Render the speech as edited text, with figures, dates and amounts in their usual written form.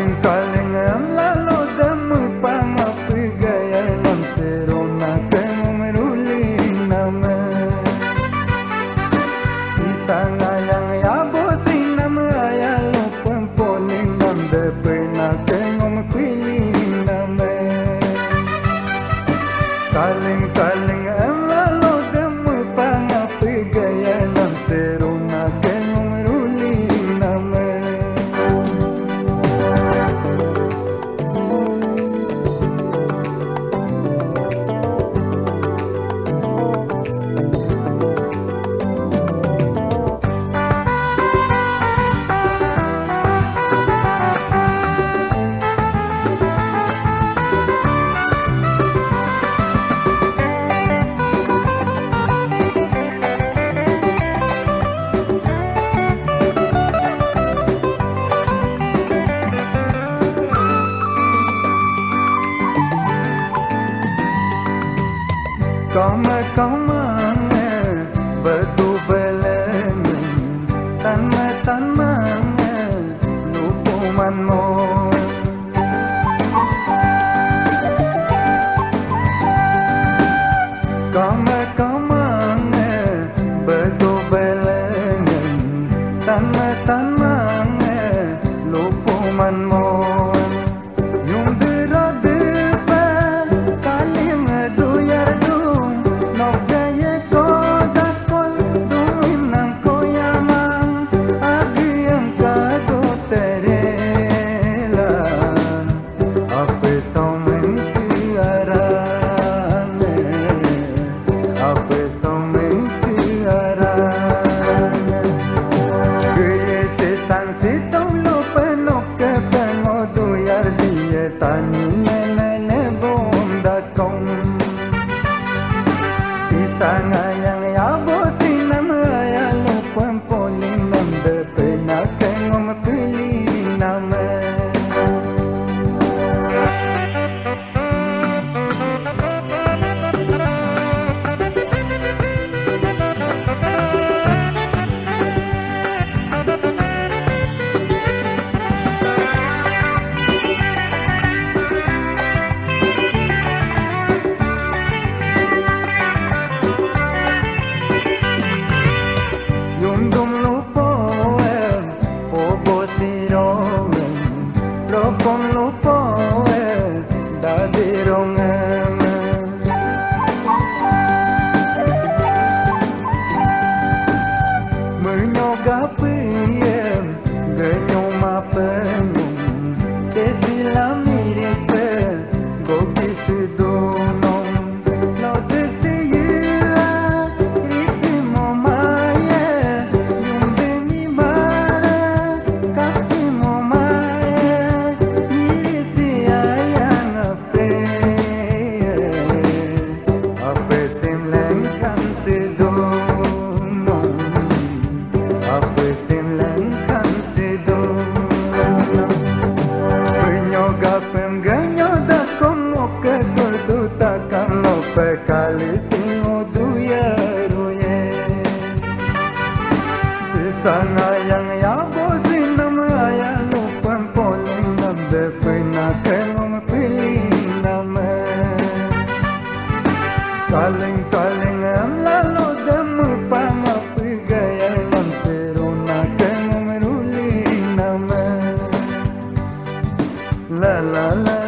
Kaleng-kaleng lalu demu pangapi gaya nam serona kemu meruling nama sisa ngayang ya bosin nama ya lupa poling nam depena kemu mepiling nama kaleng-kaleng lalu demu pangapi gaya nam serona kemu meruling nama Kama-kama betul beleng tanma lupuman mo Kama-kama betul beleng tanma lupuman mo Ngayang ya bosin nama ya lupa poling nam depena kengom pilih nama Ngayang ya bosin nama ya lupa poling nam depena kengom pilih nama kaleng-kaleng lalu demu pangapi gaya nam serona kengom meruling nama la la la